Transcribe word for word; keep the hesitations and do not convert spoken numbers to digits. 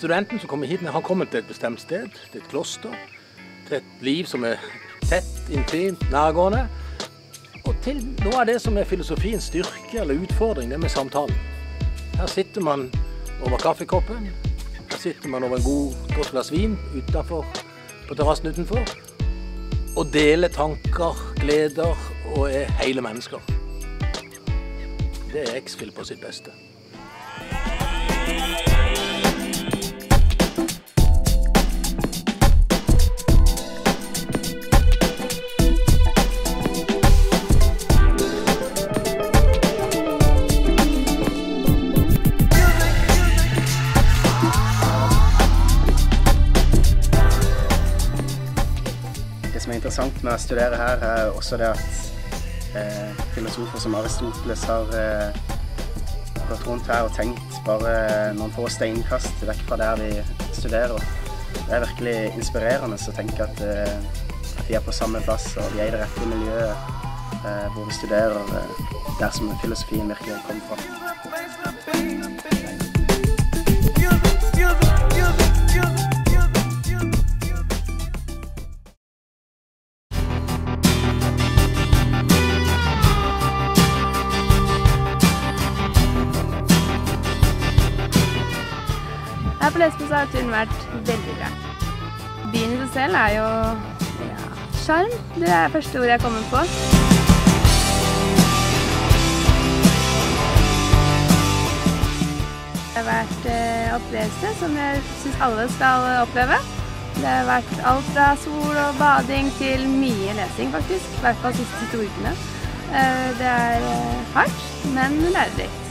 Studenten som kommer hit, har kommet til et bestemt sted, til et kloster, til et liv som er tett, intimt, nærgående, og til noe av det som er filosofiens styrke eller utfordring, det med samtalen. Her sitter man over kaffekoppen, her sitter man over en god, godt glass vin utenfor, på terrassen utenfor, og deler tanker, gleder og er hele mennesker. Det er X-Fill på sitt beste. Det som er interessant med å studere her, er også det at eh, filosofer som Aristoteles har eh, gått rundt her og tenkt bare noen få steinkast vekk fra der vi studerer. Det er virkelig inspirerende å tenke at, eh, at vi er på samme plass og vi er i det rette miljøet eh, hvor vi studerer eh, der som filosofien virkelig kommer fra. Her på Lesbos har turen vært veldig bra. Byen i seg selv er jo ja, sjarm. Det er det første ordet jeg kommer på. Det har vært eh, opplevelse som jeg synes alle skal oppleve. Det har vært alt fra sol og bading til mye lesing faktisk, i hvert fall de siste to ukene. Eh, det er eh, hardt, men lærerikt.